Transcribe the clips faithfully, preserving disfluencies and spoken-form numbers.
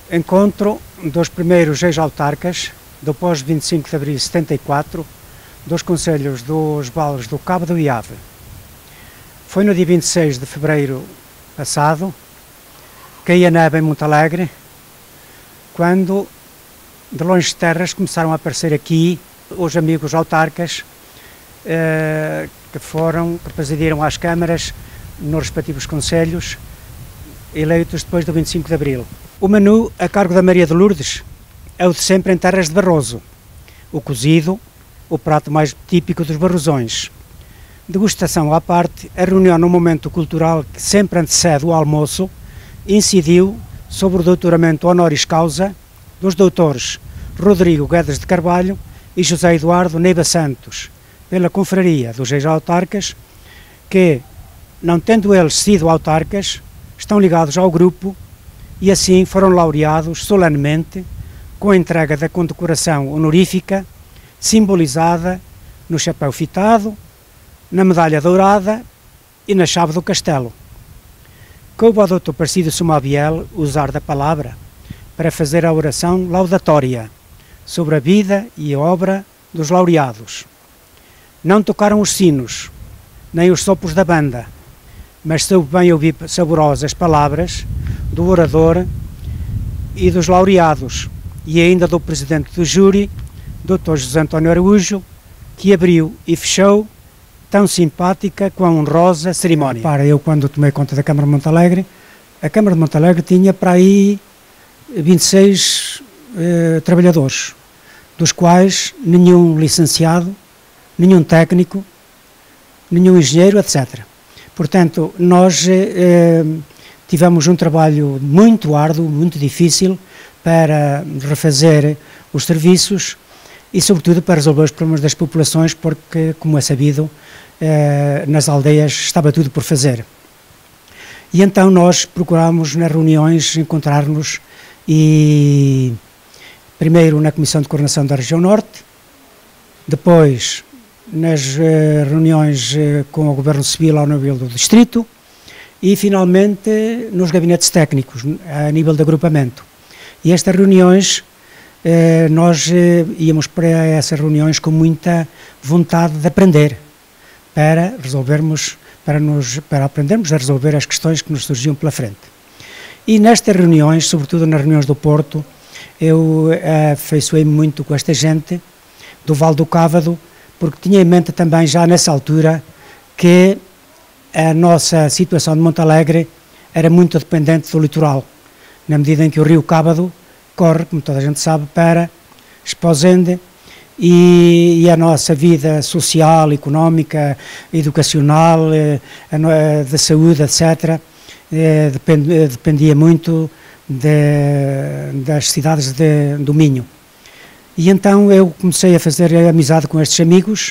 encontro dos primeiros ex-autarcas do pós vinte e cinco de abril de setenta e quatro, dos concelhos dos vales do Cábado e Ave. Foi no dia vinte e seis de fevereiro passado, caía neve em Montalegre, quando de longe terras começaram a aparecer aqui os amigos autarcas eh, que foram, que presidiram às câmaras nos respectivos concelhos, eleitos depois do vinte e cinco de abril. O menu, a cargo da Maria de Lourdes, é o de sempre em terras de Barroso. O cozido, o prato mais típico dos barrosões. Degustação à parte, a reunião no momento cultural que sempre antecede o almoço incidiu sobre o doutoramento honoris causa dos doutores Rodrigo Guedes de Carvalho e José Eduardo Neiva Santos, pela confraria dos ex-autarcas, que, não tendo eles sido autarcas, estão ligados ao grupo e assim foram laureados solenemente com a entrega da condecoração honorífica, simbolizada no chapéu fitado, na medalha dourada e na chave do castelo. Coube ao doutor Parcido Sumabiel usar da palavra para fazer a oração laudatória sobre a vida e a obra dos laureados. Não tocaram os sinos, nem os sopros da banda, mas soube bem ouvir saborosas palavras do orador e dos laureados, e ainda do presidente do júri, doutor José António Araújo, que abriu e fechou tão simpática quão honrosa cerimónia. Para eu, quando tomei conta da Câmara de Montalegre, a Câmara de Montalegre tinha para aí vinte e seis eh, trabalhadores, dos quais nenhum licenciado, nenhum técnico, nenhum engenheiro, etcétera. Portanto, nós eh, tivemos um trabalho muito árduo, muito difícil, para refazer os serviços e, sobretudo, para resolver os problemas das populações, porque, como é sabido, eh, nas aldeias estava tudo por fazer. E então nós procurámos nas reuniões encontrar-nos e, primeiro na Comissão de Coordenação da Região Norte, depois nas eh, reuniões eh, com o Governo Civil ao nível do Distrito e, finalmente, nos gabinetes técnicos, a nível de agrupamento. E estas reuniões, eh, nós eh, íamos para essas reuniões com muita vontade de aprender, para resolvermos, para, nos, para aprendermos a resolver as questões que nos surgiam pela frente. E nestas reuniões, sobretudo nas reuniões do Porto, eu eh, afeiçoei-me muito com esta gente do Vale do Cávado, porque tinha em mente também já nessa altura que a nossa situação de Montalegre era muito dependente do litoral, na medida em que o rio Cávado corre, como toda a gente sabe, para Esposende e, e a nossa vida social, económica, educacional, eh, de saúde, etcétera, eh, depend, dependia muito de, das cidades de, do Minho. E então eu comecei a fazer amizade com estes amigos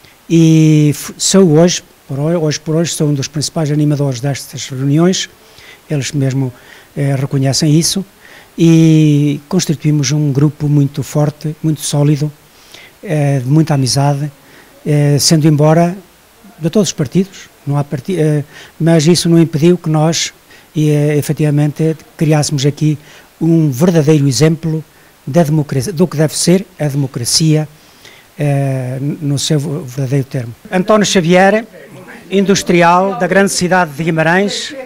e sou hoje, por hoje, hoje por hoje, sou um dos principais animadores destas reuniões, eles mesmo eh, reconhecem isso, e constituímos um grupo muito forte, muito sólido, eh, de muita amizade, eh, sendo embora de todos os partidos, não há parti eh, mas isso não impediu que nós, eh, efetivamente, criássemos aqui um verdadeiro exemplo da democracia, do que deve ser a democracia eh, no seu verdadeiro termo. António Xavier, industrial da grande cidade de Guimarães,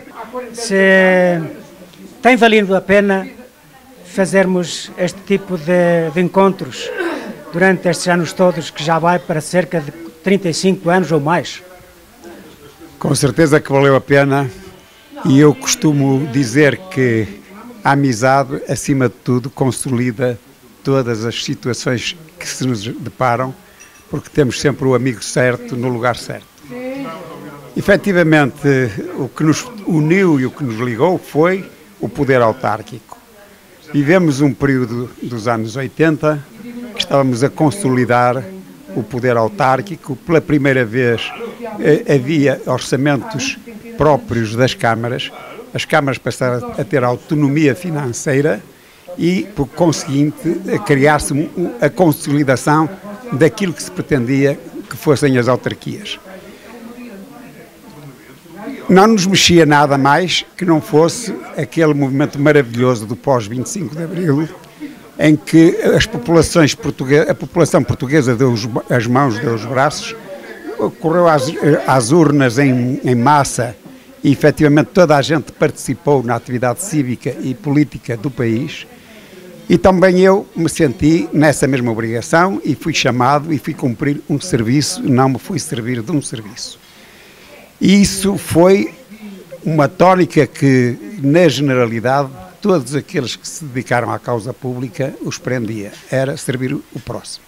se tem valido a pena fazermos este tipo de, de encontros durante estes anos todos, que já vai para cerca de trinta e cinco anos ou mais? Com certeza que valeu a pena, e eu costumo dizer que a amizade, acima de tudo, consolida todas as situações que se nos deparam, porque temos sempre o amigo certo no lugar certo. Efetivamente, o que nos uniu e o que nos ligou foi o poder autárquico. Vivemos um período dos anos oitenta, que estávamos a consolidar o poder autárquico. Pela primeira vez havia orçamentos próprios das câmaras, as câmaras passaram a ter autonomia financeira e, por conseguinte, criar-se a consolidação daquilo que se pretendia que fossem as autarquias. não nos mexia nada mais que não fosse aquele movimento maravilhoso do pós vinte e cinco de Abril, em que as populações portuguesas, a população portuguesa deu as mãos, deu os braços, correu às, às urnas em, em massa e efetivamente toda a gente participou na atividade cívica e política do país. E também eu me senti nessa mesma obrigação e fui chamado e fui cumprir um serviço, não me fui servir de um serviço. E isso foi uma tónica que, na generalidade, todos aqueles que se dedicaram à causa pública os prendia, era servir o próximo.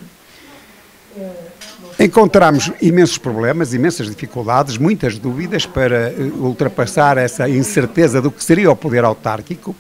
Encontramos imensos problemas, imensas dificuldades, muitas dúvidas para ultrapassar essa incerteza do que seria o poder autárquico,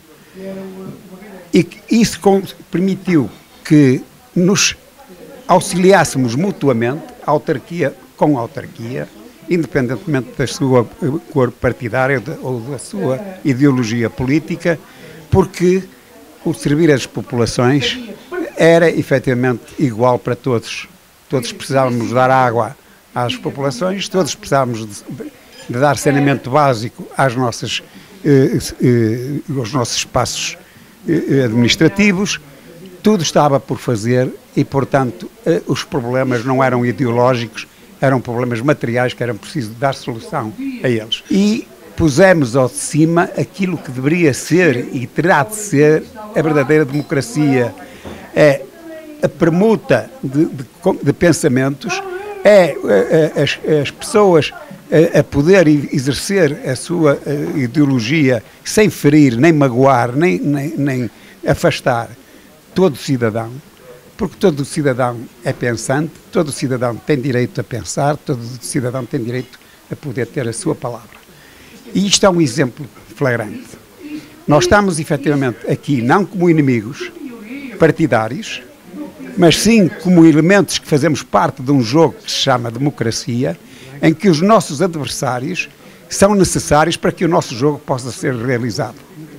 e isso permitiu que nos auxiliássemos mutuamente, autarquia com autarquia, independentemente da sua cor partidária ou da sua ideologia política, porque o servir as populações era efetivamente igual para todos. Todos precisávamos dar água às populações, todos precisávamos de, de dar saneamento básico às nossas, eh, eh, aos nossos espaços eh, administrativos. Tudo estava por fazer e, portanto, eh, os problemas não eram ideológicos, eram problemas materiais que eram preciso dar solução a eles. E pusemos ao de cima aquilo que deveria ser e terá de ser a verdadeira democracia. É a permuta de, de, de pensamentos, é, é as, as pessoas a, a poder exercer a sua a ideologia sem ferir, nem magoar, nem, nem, nem afastar todo cidadão, porque todo cidadão é pensante, todo cidadão tem direito a pensar, todo cidadão tem direito a poder ter a sua palavra. E isto é um exemplo flagrante. Nós estamos efetivamente aqui não como inimigos partidários, mas sim como elementos que fazemos parte de um jogo que se chama democracia, em que os nossos adversários são necessários para que o nosso jogo possa ser realizado.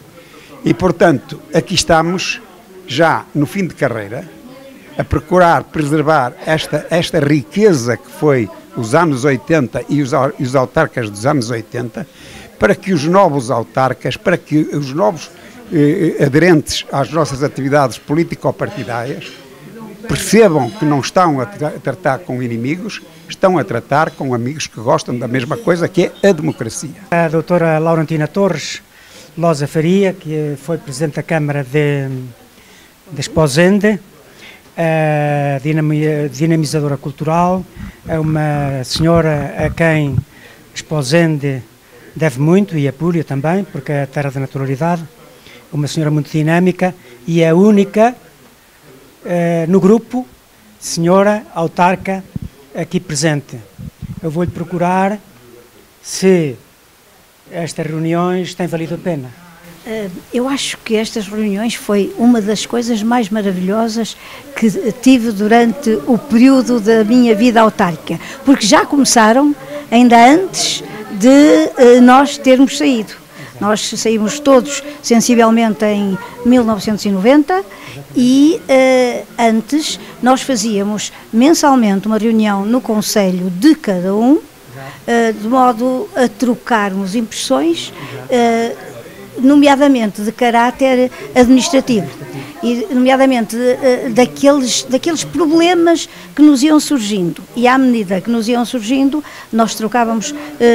E, portanto, aqui estamos, já no fim de carreira, a procurar preservar esta, esta riqueza que foi os anos oitenta e os, e os autarcas dos anos oitenta, para que os novos autarcas, para que os novos eh, aderentes às nossas atividades político-partidárias percebam que não estão a, tra a tratar com inimigos, estão a tratar com amigos que gostam da mesma coisa, que é a democracia. A doutora Laurentina Torres Losa Faria, que foi Presidente da Câmara de, de Esposende, a dinamizadora cultural, é uma senhora a quem Esposende deve muito, e a Apúlia também, porque é a terra da naturalidade, uma senhora muito dinâmica e é a única Uh, no grupo, senhora autarca aqui presente. Eu vou-lhe procurar se estas reuniões têm valido a pena. Uh, eu acho que estas reuniões foi uma das coisas mais maravilhosas que tive durante o período da minha vida autárquica, porque já começaram ainda antes de uh, nós termos saído. Nós saímos todos sensivelmente em mil novecentos e noventa e uh, antes nós fazíamos mensalmente uma reunião no Conselho de cada um, uh, de modo a trocarmos impressões, uh, nomeadamente de caráter administrativo, e nomeadamente uh, daqueles, daqueles problemas que nos iam surgindo. E à medida que nos iam surgindo, nós trocávamos uh,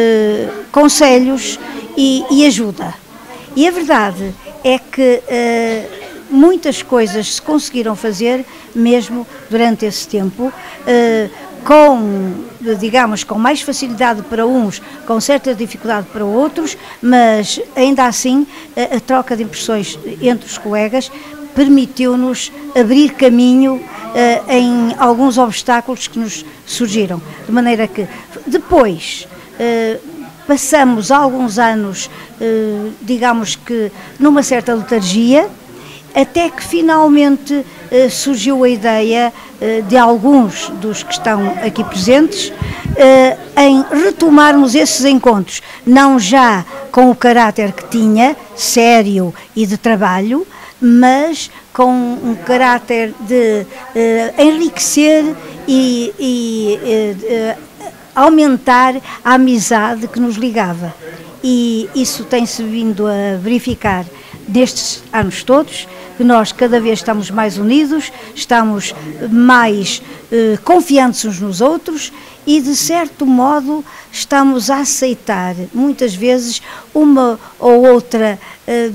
conselhos e, e ajuda. E a verdade é que uh, muitas coisas se conseguiram fazer mesmo durante esse tempo, uh, com, digamos, com mais facilidade para uns, com certa dificuldade para outros, mas ainda assim a, a troca de impressões entre os colegas permitiu-nos abrir caminho uh, em alguns obstáculos que nos surgiram, de maneira que depois uh, passamos alguns anos, uh, digamos que numa certa letargia, até que finalmente uh, surgiu a ideia uh, de alguns dos que estão aqui presentes uh, em retomarmos esses encontros, não já com o caráter que tinha, sério e de trabalho, mas com um caráter de uh, enriquecer e, e uh, uh, aumentar a amizade que nos ligava. e isso tem-se vindo a verificar nestes anos todos, que nós cada vez estamos mais unidos, estamos mais eh, confiantes uns nos outros e, de certo modo, estamos a aceitar, muitas vezes, uma ou outra eh,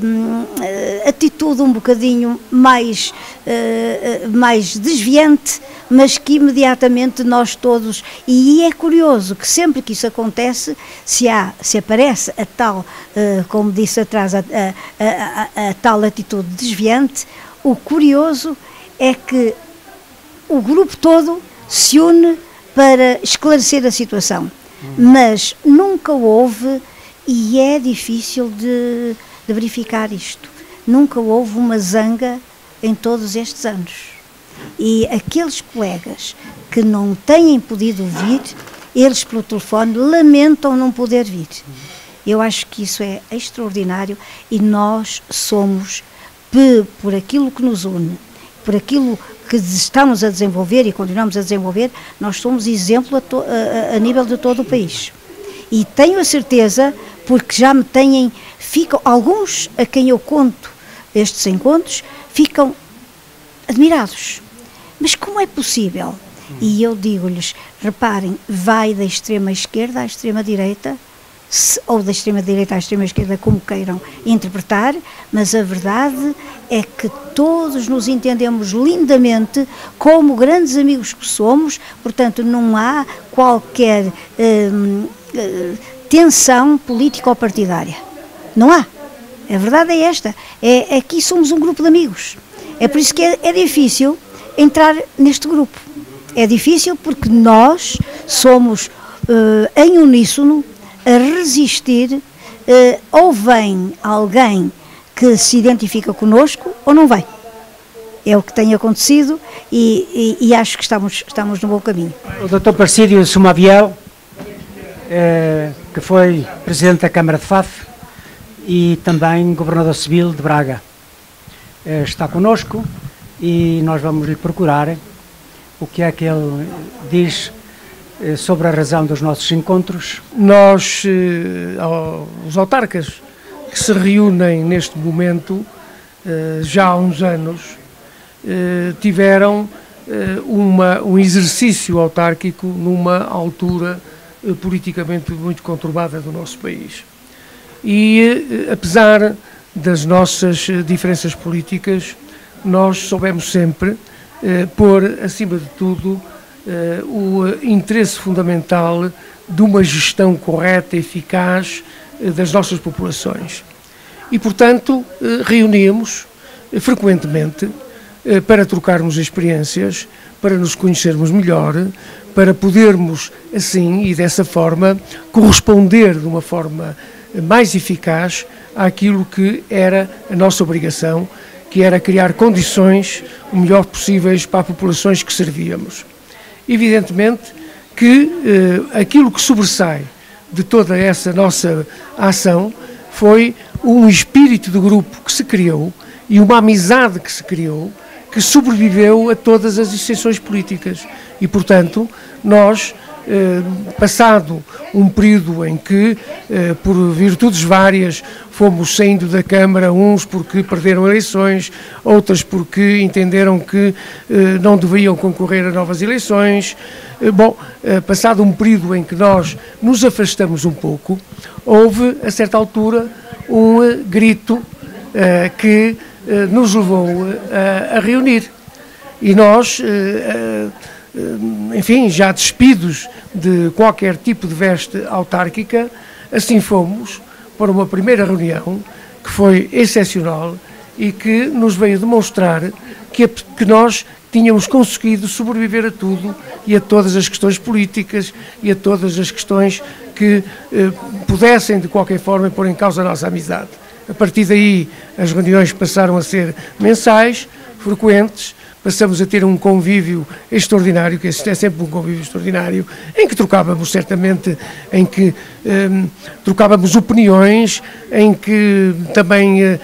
atitude um bocadinho mais, eh, mais desviante, mas que imediatamente nós todos, e é curioso que sempre que isso acontece, se, há, se aparece a tal, eh, como disse atrás, a, a, a, a tal atitude desviante, o curioso é que o grupo todo se une para esclarecer a situação, mas nunca houve, e é difícil de, de verificar isto, nunca houve uma zanga em todos estes anos. E aqueles colegas que não têm podido vir, eles pelo telefone lamentam não poder vir. Eu acho que isso é extraordinário e nós somos, por aquilo que nos une, por aquilo que estamos a desenvolver e continuamos a desenvolver, nós somos exemplo a, to, a, a nível de todo o país. E tenho a certeza, porque já me têm, ficam, alguns a quem eu conto estes encontros, ficam admirados. Mas como é possível? E eu digo-lhes, reparem, vai da extrema esquerda à extrema direita, se, ou da extrema direita à extrema esquerda, como queiram interpretar, mas a verdade é que todos nos entendemos lindamente como grandes amigos que somos, portanto não há qualquer hum, hum, tensão política ou partidária. Não há. A verdade é esta, é, é que somos um grupo de amigos. É por isso que é, é difícil entrar neste grupo. É difícil porque nós somos uh, em uníssono a resistir, uh, ou vem alguém que se identifica connosco ou não vem. É o que tem acontecido e, e, e acho que estamos, estamos no bom caminho. O doutor Parcídio Sumaviel, eh, que foi Presidente da Câmara de Faf e também Governador Civil de Braga, eh, está connosco e nós vamos lhe procurar o que é que ele diz eh, sobre a razão dos nossos encontros. Nós, eh, os autarcas que se reúnem neste momento, eh, já há uns anos, eh, tiveram eh, uma, um exercício autárquico numa altura eh, politicamente muito conturbada do nosso país. E, eh, apesar das nossas diferenças políticas, nós soubemos sempre eh, pôr, acima de tudo, eh, o interesse fundamental de uma gestão correta e eficaz eh, das nossas populações. E, portanto, eh, reuníamos eh, frequentemente eh, para trocarmos experiências, para nos conhecermos melhor, para podermos, assim e dessa forma, corresponder de uma forma mais eficaz àquilo que era a nossa obrigação, que era criar condições o melhor possíveis para as populações que servíamos. Evidentemente que eh, aquilo que sobressai de toda essa nossa ação foi um espírito de grupo que se criou e uma amizade que se criou, que sobreviveu a todas as exceções políticas. E, portanto, nós, eh, passado um período em que, eh, por virtudes várias, fomos saindo da Câmara, uns porque perderam eleições, outras porque entenderam que eh, não deveriam concorrer a novas eleições. Eh, bom, eh, passado um período em que nós nos afastamos um pouco, houve, a certa altura, um eh, grito eh, que eh, nos levou eh, a reunir. E nós, eh, eh, enfim, já despidos de qualquer tipo de veste autárquica, assim fomos para uma primeira reunião que foi excepcional e que nos veio demonstrar que, que nós tínhamos conseguido sobreviver a tudo e a todas as questões políticas e a todas as questões que eh, pudessem de qualquer forma pôr em causa a nossa amizade. A partir daí as reuniões passaram a ser mensais, frequentes, passamos a ter um convívio extraordinário, que é sempre um convívio extraordinário, em que trocávamos certamente, em que um, trocávamos opiniões, em que também uh,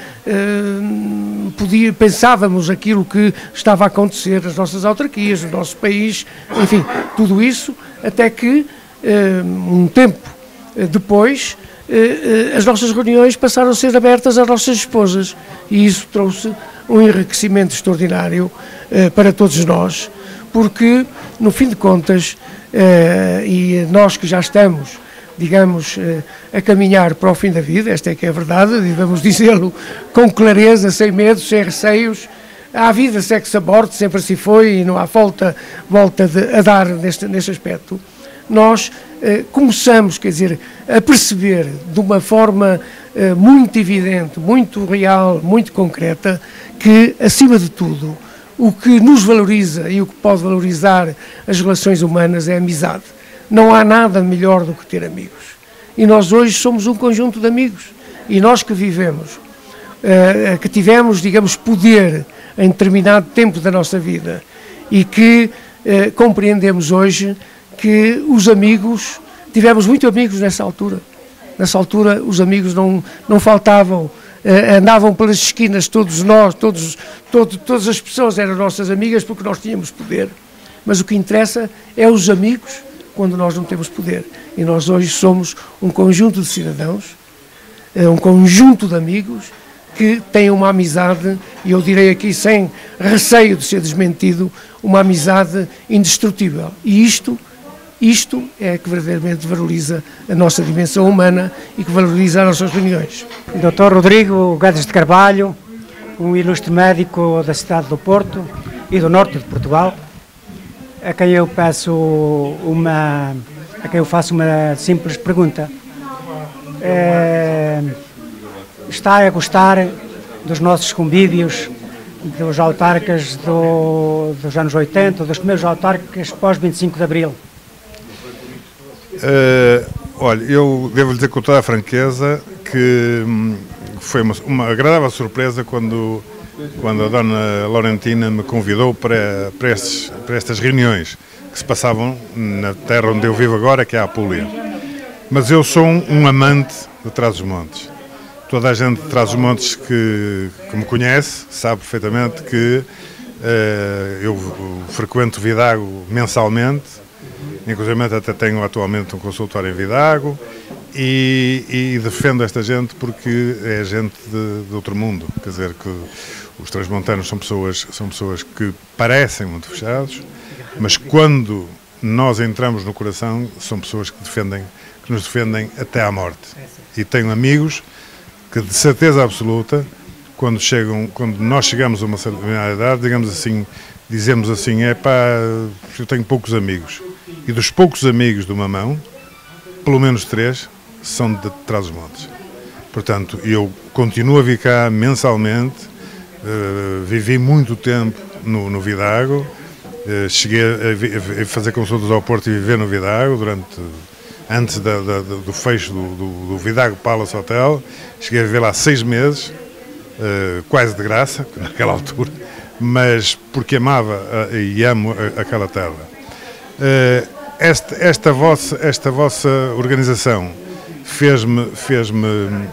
uh, podia, pensávamos aquilo que estava a acontecer nas nossas autarquias, no nosso país, enfim, tudo isso, até que uh, um tempo depois as nossas reuniões passaram a ser abertas às nossas esposas, e isso trouxe um enriquecimento extraordinário para todos nós, porque, no fim de contas, e nós que já estamos, digamos, a caminhar para o fim da vida, esta é que é a verdade, e vamos dizê-lo com clareza, sem medo, sem receios, há vida, sexo, a morte, sempre assim foi, e não há volta, volta de, a dar neste, neste aspecto. Nós eh, começamos, quer dizer, a perceber de uma forma eh, muito evidente, muito real, muito concreta, que, acima de tudo, o que nos valoriza e o que pode valorizar as relações humanas é a amizade. Não há nada melhor do que ter amigos. E nós hoje somos um conjunto de amigos. E nós que vivemos, uh, que tivemos, digamos, poder em determinado tempo da nossa vida e que uh, compreendemos hoje que os amigos, tivemos muitos amigos nessa altura. Nessa altura os amigos não, não faltavam, uh, andavam pelas esquinas, todos nós, todos, todo, todas as pessoas eram nossas amigas porque nós tínhamos poder. Mas o que interessa é os amigos quando nós não temos poder. E nós hoje somos um conjunto de cidadãos, um conjunto de amigos que têm uma amizade, e eu direi aqui sem receio de ser desmentido, uma amizade indestrutível. E isto, isto é que verdadeiramente valoriza a nossa dimensão humana e que valoriza as nossas reuniões. doutor Rodrigo Guedes de Carvalho, um ilustre médico da cidade do Porto e do norte de Portugal, a quem eu peço uma, a quem eu faço uma simples pergunta. É, está a gostar dos nossos convívios, dos autarcas do, dos anos oitenta, dos primeiros autarcas pós vinte e cinco de Abril? Uh, olha, eu devo dizer com toda a franqueza que hum, foi uma, uma agradável surpresa quando quando a dona Laurentina me convidou para, para, estes, para estas reuniões que se passavam na terra onde eu vivo agora, que é a Apulia. Mas eu sou um, um amante de Trás-os-Montes. Toda a gente de Trás-os-Montes que, que me conhece sabe perfeitamente que uh, eu frequento Vidago mensalmente, inclusive até tenho atualmente um consultório em Vidago, e, e defendo esta gente porque é gente de, de outro mundo. Quer dizer, que os transmontanos são pessoas, são pessoas que parecem muito fechados, mas quando nós entramos no coração, são pessoas que defendem, que nos defendem até à morte. E tenho amigos que, de certeza absoluta, quando, chegam, quando nós chegamos a uma determinada idade, digamos assim, dizemos assim, é pá, eu tenho poucos amigos. E dos poucos amigos do Mamão, pelo menos três, são de Trás-os-Montes. Portanto, eu continuo a vir cá mensalmente. Uh, vivi muito tempo no, no Vidago, uh, cheguei a, vi, a fazer consultas ao Porto e viver no Vidago durante, antes da, da, do fecho do, do, do Vidago Palace Hotel. Cheguei a viver lá seis meses, uh, quase de graça, naquela altura, mas porque amava uh, e amo a, aquela terra. Uh, esta, esta, vossa, esta vossa organização fez-me fez-me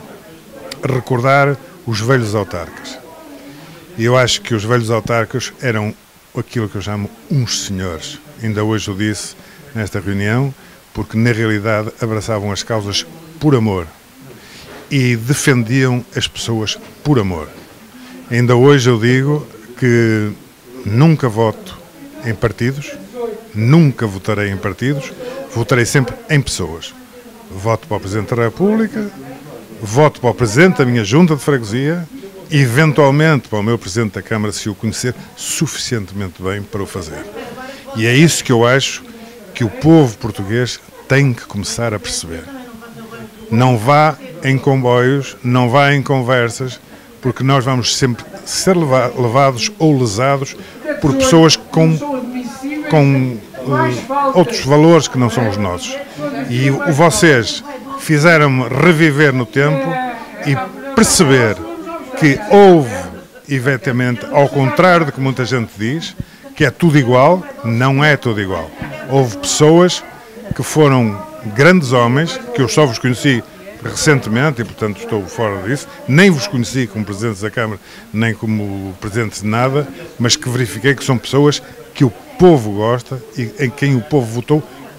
recordar os velhos autarcas. E eu acho que os velhos autarcas eram aquilo que eu chamo uns senhores. Ainda hoje eu disse nesta reunião, porque na realidade abraçavam as causas por amor e defendiam as pessoas por amor. Ainda hoje eu digo que nunca voto em partidos, nunca votarei em partidos, votarei sempre em pessoas. Voto para o Presidente da República, voto para o Presidente da minha Junta de Freguesia, eventualmente para o meu Presidente da Câmara, se o conhecer suficientemente bem para o fazer. E é isso que eu acho que o povo português tem que começar a perceber. Não vá em comboios, não vá em conversas, porque nós vamos sempre ser levados ou lesados por pessoas com, com uh, outros valores que não são os nossos. E o, vocês fizeram-me reviver no tempo e perceber que houve, efetivamente, ao contrário do que muita gente diz, que é tudo igual, não é tudo igual. Houve pessoas que foram grandes homens, que eu só vos conheci recentemente e, portanto, estou fora disso, nem vos conheci como Presidentes da Câmara, nem como Presidentes de nada, mas que verifiquei que são pessoas que o povo gosta e em quem o povo votou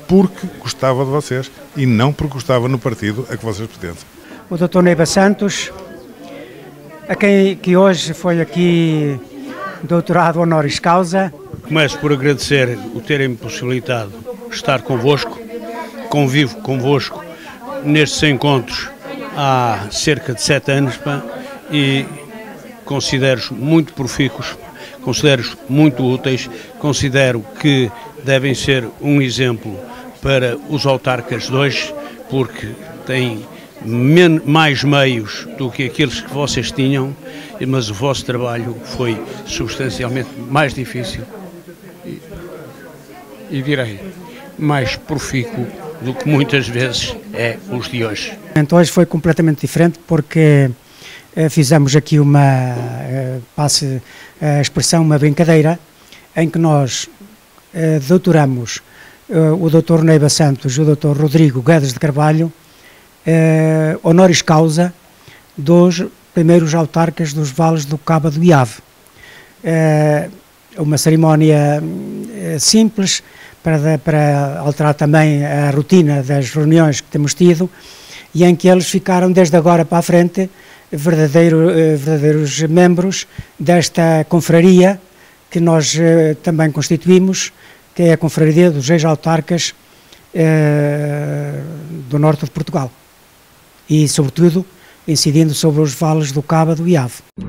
porque gostava de vocês e não porque gostava no partido a que vocês pertencem. O doutor Neiva Santos, a quem que hoje foi aqui doutorado honoris causa. Começo por agradecer o terem-me possibilitado estar convosco, convivo convosco nestes encontros há cerca de sete anos pá, e considero-os muito profícuos, considero-os muito úteis, considero que devem ser um exemplo para os autarcas de hoje, porque têm men- mais meios do que aqueles que vocês tinham, mas o vosso trabalho foi substancialmente mais difícil e, e direi, mais profícuo do que muitas vezes é os de hoje. Então hoje foi completamente diferente porque eh, fizemos aqui uma, eh, passe a expressão, uma brincadeira, em que nós eh, doutoramos eh, o doutor Neiva Santos e o doutor Rodrigo Guedes de Carvalho, eh, honoris causa dos primeiros autarcas dos vales do Cabo do Iave. Eh, uma cerimónia eh, simples, Para, para alterar também a rotina das reuniões que temos tido e em que eles ficaram desde agora para a frente verdadeiro, verdadeiros membros desta confraria que nós eh, também constituímos, que é a confraria dos ex-autarcas eh, do norte de Portugal e, sobretudo, incidindo sobre os vales do Cabo do Iave.